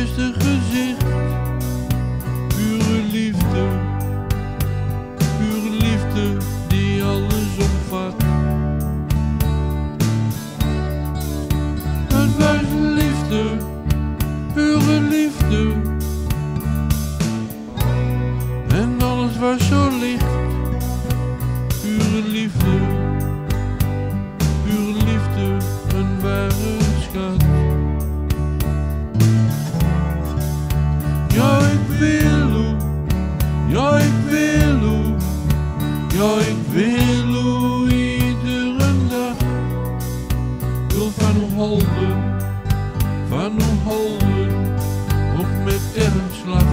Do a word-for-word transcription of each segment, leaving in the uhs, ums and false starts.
eerste gezicht. Pure liefde, pure liefde die alles omvat. Het was liefde, pure liefde. En alles was zo licht. Pure liefde, pure liefde, een ware schat. Ja, ik wil u, ja, ik wil u, ja, ik wil u iedere dag. Wil van u houden, van u houden, ook met ernslag.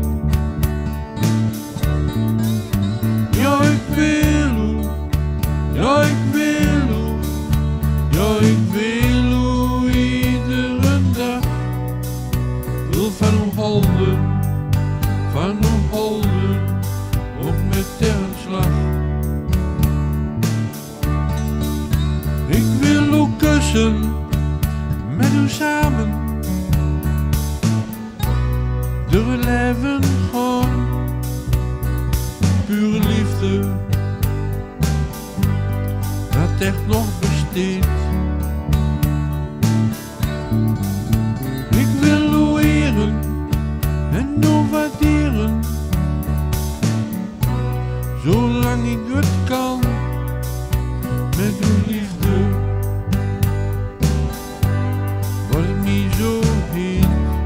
Ja, ik wil u, ja, ik wil u, ja, ik wil u iedere dag. Wil van u houden, van u houden, ook met ernslag. Ik wil u kussen, met u samen, door het leven gaan. Pure liefde, dat echt nog besteedt. Ik wil u eren en u waarderen, zolang ik het kan, met uw liefde, wat het me zo heet.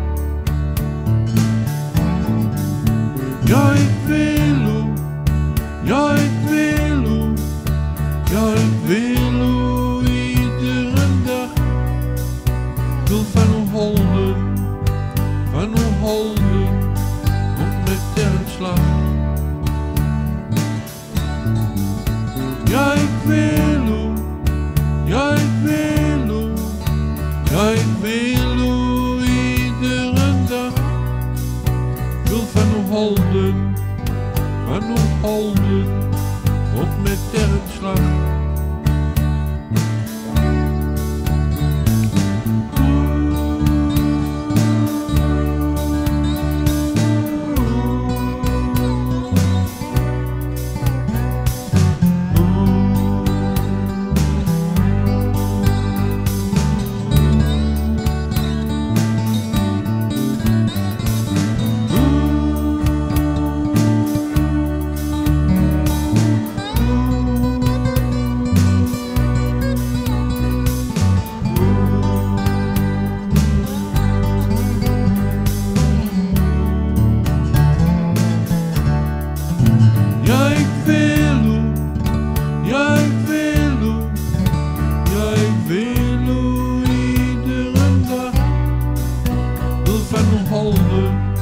Ja, ik wil u, ja, ik wil u, ja, ik wil u iedere dag. Wil van u houden, van u houden, ook met ernslag. Ja, ik wil u, ja, ik wil u, ja, ik wil u iedere dag. Wil van u houden, van u houden, ook met ernslag. Ja, ik wil u, ja, ik wil u, ja, ik wil u iedere dag. Wil van u houden,